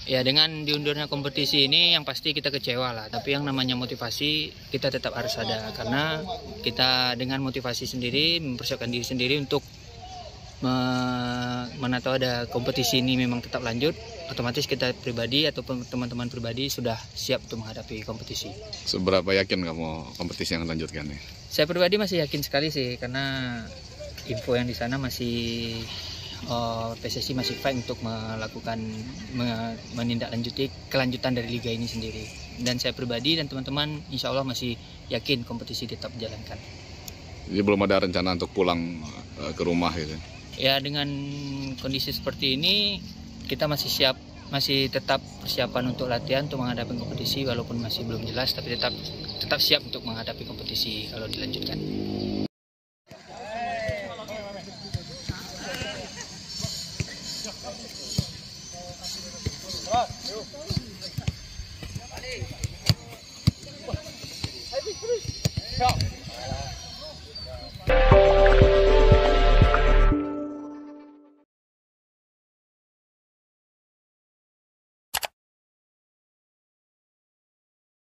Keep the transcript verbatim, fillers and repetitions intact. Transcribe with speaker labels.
Speaker 1: Ya, dengan diundurnya kompetisi ini yang pasti kita kecewa lah. Tapi yang namanya motivasi kita tetap harus ada, karena kita dengan motivasi sendiri mempersiapkan diri sendiri untuk me mana tahu ada kompetisi ini memang tetap lanjut, otomatis kita pribadi ataupun teman-teman pribadi sudah siap untuk menghadapi kompetisi.
Speaker 2: Seberapa yakin kamu kompetisi yang lanjutkan nih?
Speaker 1: Saya pribadi masih yakin sekali sih, karena info yang di sana masih Uh, P S S I masih fight untuk melakukan me, menindaklanjuti kelanjutan dari liga ini sendiri, dan saya pribadi dan teman-teman insya Allah masih yakin kompetisi tetap dijalankan.
Speaker 2: Jadi belum ada rencana untuk pulang uh, ke rumah gitu?
Speaker 1: Ya, dengan kondisi seperti ini kita masih siap, masih tetap persiapan untuk latihan untuk menghadapi kompetisi, walaupun masih belum jelas, tapi tetap tetap siap untuk menghadapi kompetisi kalau dilanjutkan.
Speaker 3: Yuk.